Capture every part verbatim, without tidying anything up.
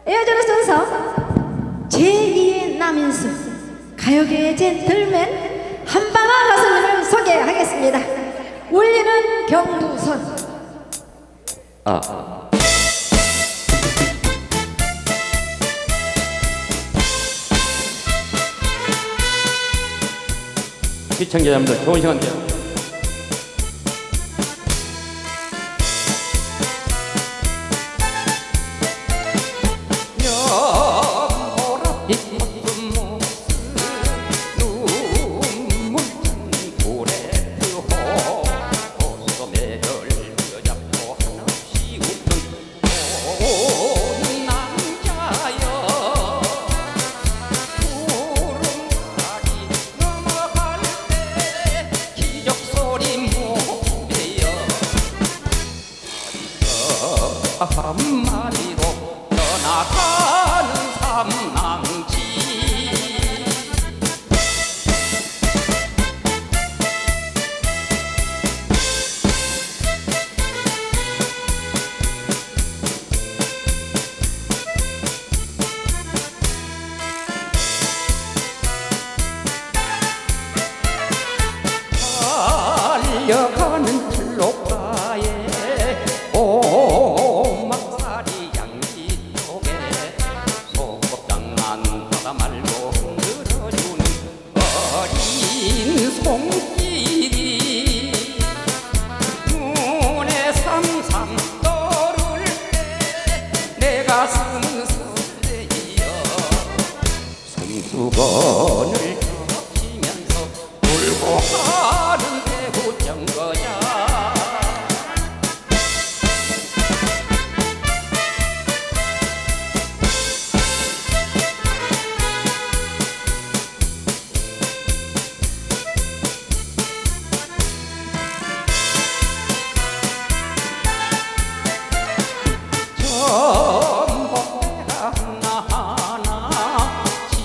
이어지는 순서 제이의 남인수 가요계의 젠틀맨 한방아 가수님을 소개하겠습니다. 울리는 경부선. 아 시청자 여러분들 좋은 시간 되세요. 한마디로 떠나가는 삼랑지 달려가는 들로가에 오막살이 양지 쪽에 소꿉장난 하다 말고 흔들어주는 어린 손길이 눈에 삼삼 떠오를 때 내 가슴은 설레이어 손수건을 덮치면서 울고 하는 대구정 거야. 전봇대가 하나하나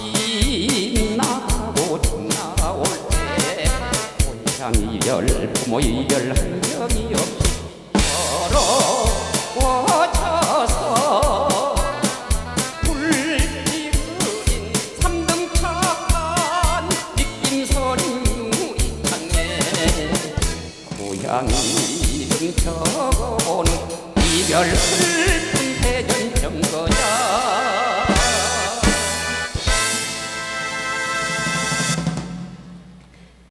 지나고 지나올 때 고향 이별 부모 이별 한 명이 없이 걸어와져서 불길은 삼등차간 느낌서린 유리창에 고향 이름 적어오는 이별 슬픈 대전정 거야.